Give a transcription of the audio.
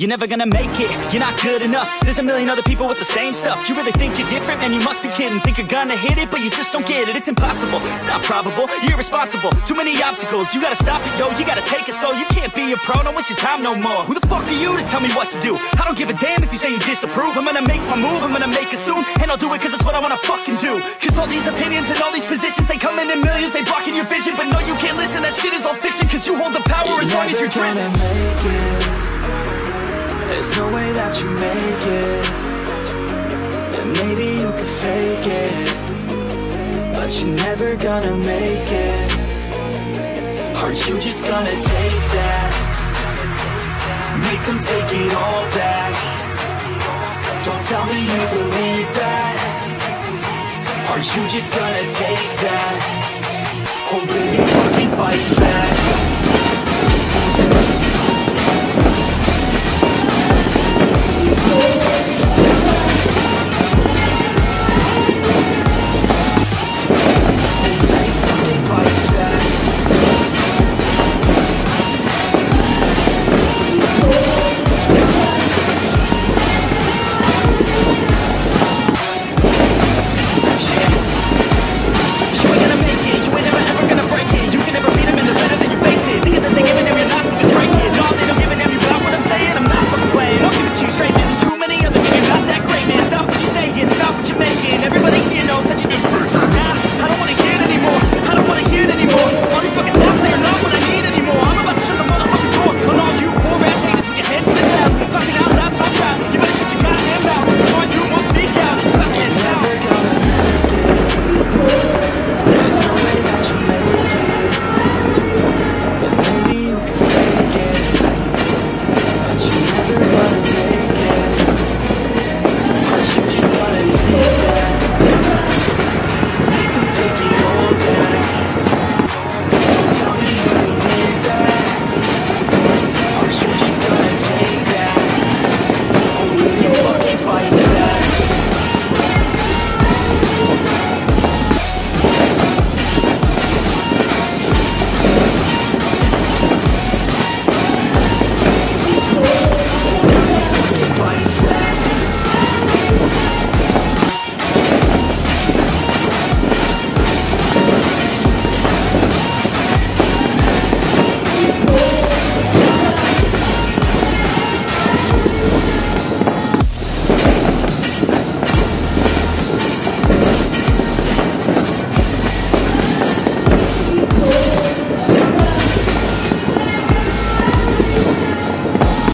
You're never gonna make it, you're not good enough. There's a million other people with the same stuff. You really think you're different? Man, you must be kidding. Think you're gonna hit it, but you just don't get it. It's impossible, it's not probable, you're irresponsible. Too many obstacles, you gotta stop it, yo. You gotta take it slow, you can't be a pro. Don't waste your time no more. Who the fuck are you to tell me what to do? I don't give a damn if you say you disapprove. I'm gonna make my move, I'm gonna make it soon. And I'll do it cause it's what I wanna fucking do. Cause all these opinions and all these positions, they come in millions, they blocking your vision. But no, you can't listen, that shit is all fiction. Cause you hold the power as long as you're driven. There's no way that you make it. And maybe you could fake it, but you're never gonna make it. Are you just gonna take that? Make them take it all back. Don't tell me you believe that. Are you just gonna take that?